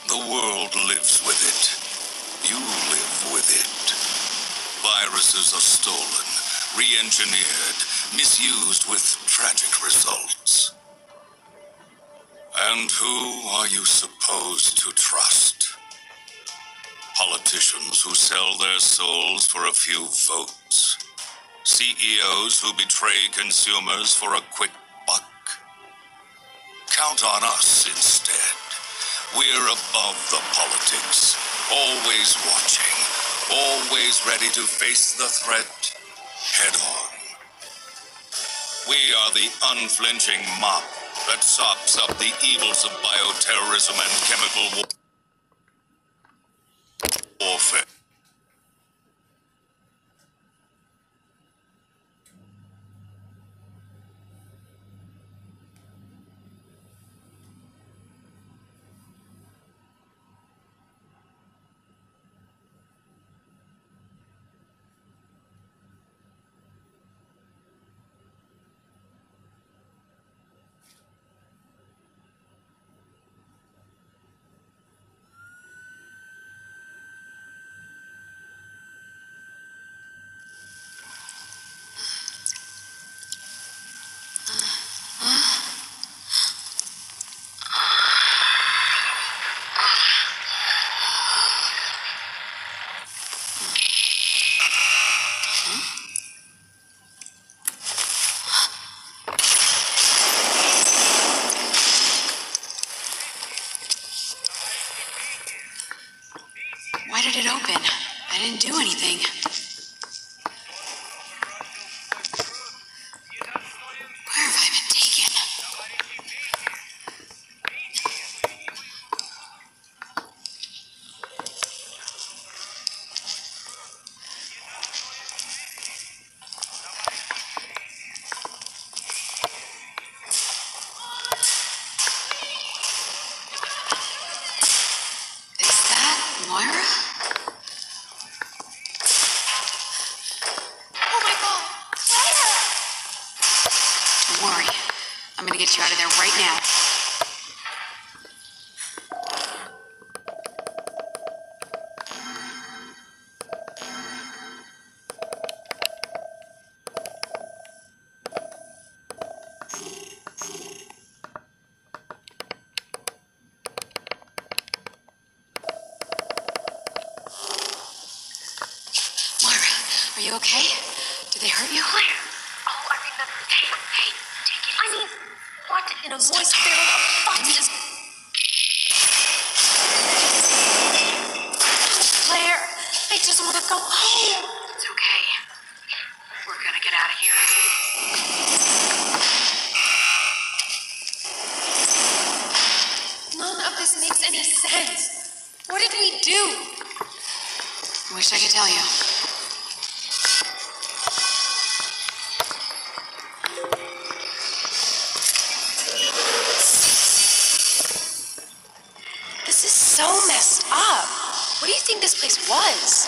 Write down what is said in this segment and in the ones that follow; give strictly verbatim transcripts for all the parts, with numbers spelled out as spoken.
The world lives with it. You live with it. Viruses are stolen, re-engineered, misused with tragic results. And who are you supposed to trust? Politicians who sell their souls for a few votes? C E Os who betray consumers for a quick buck? Count on us instead. We're above the politics, always watching, always ready to face the threat head on. We are the unflinching mop that sops up the evils of bioterrorism and chemical warfare. Why did it open? I didn't do anything. Where have I been taken? Is that Moira? Don't worry. I'm gonna get you out of there right now. Moira, are you okay? Did they hurt you? Claire! Oh, I remember. Hey, hey, take it. I mean, what in a voice filled of fun? Claire, I just want to go home. It's okay. We're gonna get out of here. None of this makes any sense. What did we do? I wish I could tell you. This is so messed up. What do you think this place was?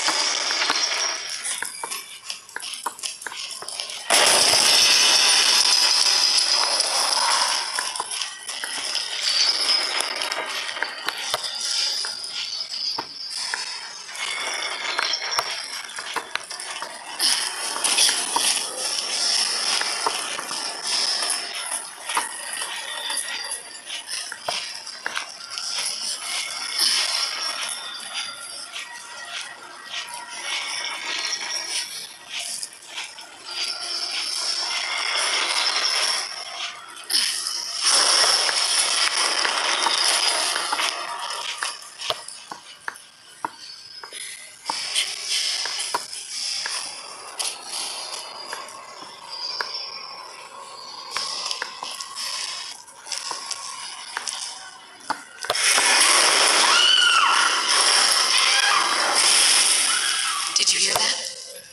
Did you hear that?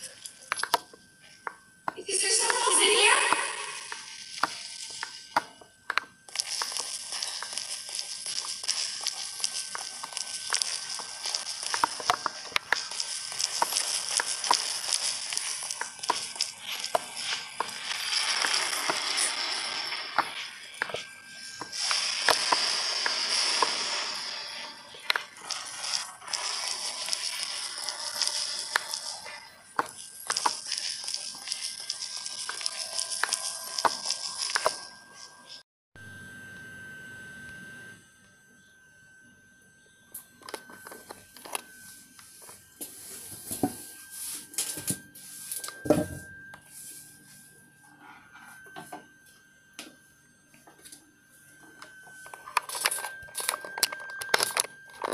Is there someone else in here?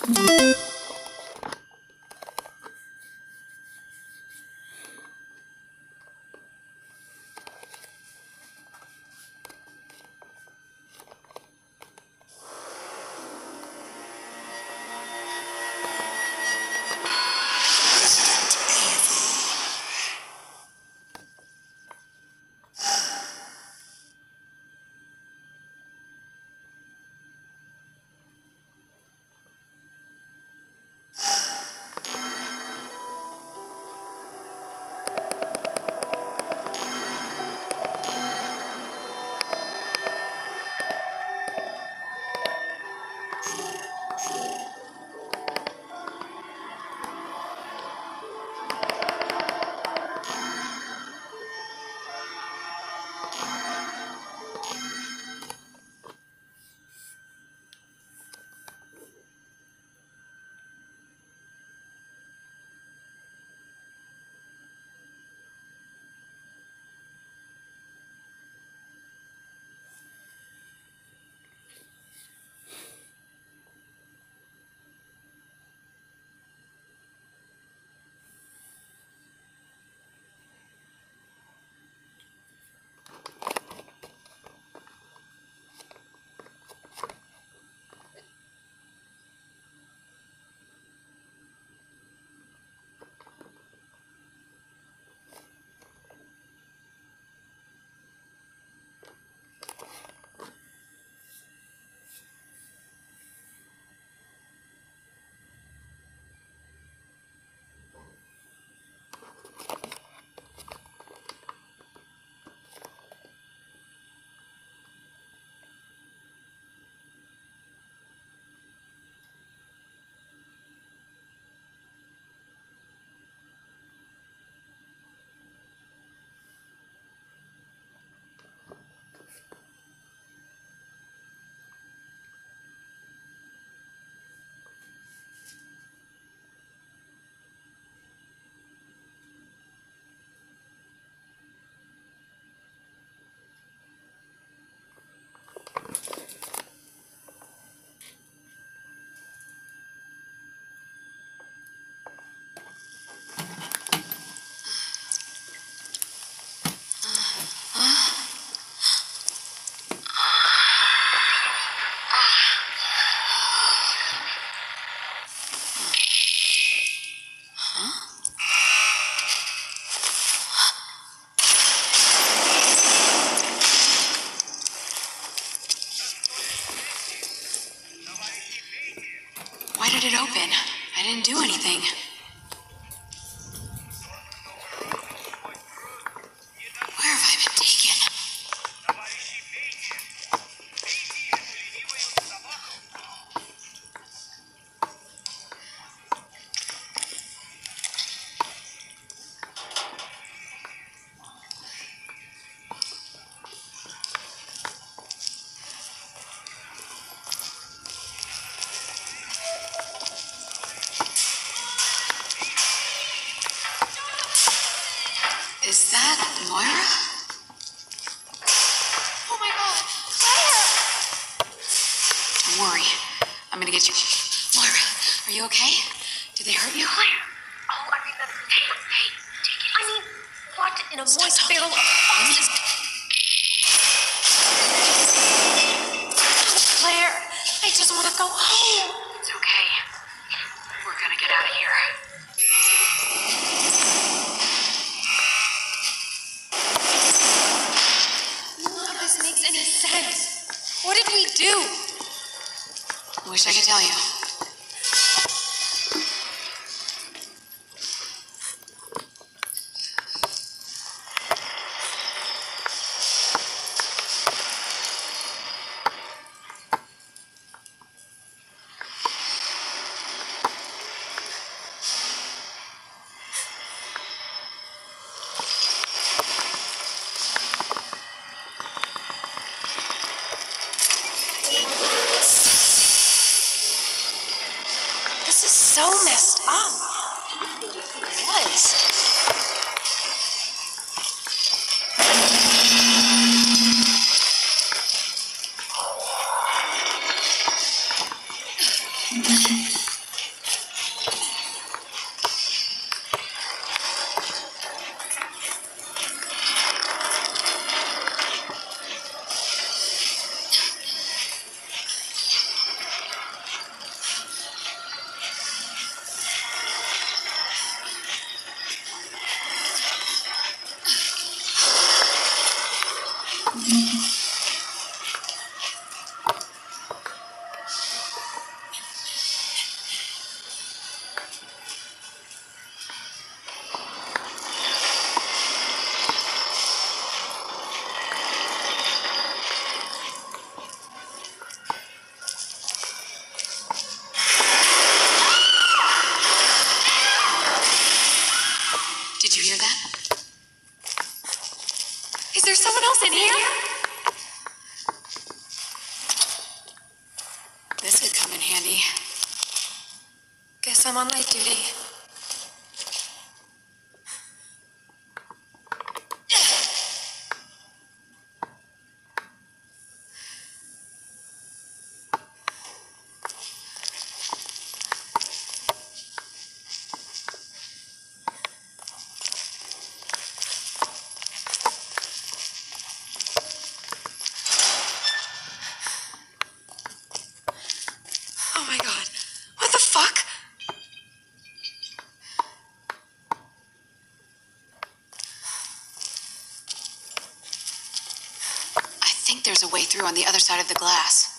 Why did it open? I didn't do anything. Where have I been taken? Is that Moira? Oh my god, Claire! Don't worry. I'm gonna get you. Moira, are you okay? Did they hurt you? Claire! Oh, I mean, uh, hey, hey, take it. I mean, what in a Stop voice talking. barrel of Let me just... Claire, I just want to go home. It's okay. We're gonna get out of here. None of this makes any sense. What did we do? I wish I could tell you. This is so messed up. It was. if I'm on light duty. Oh my god. What the fuck? I think there's a way through on the other side of the glass.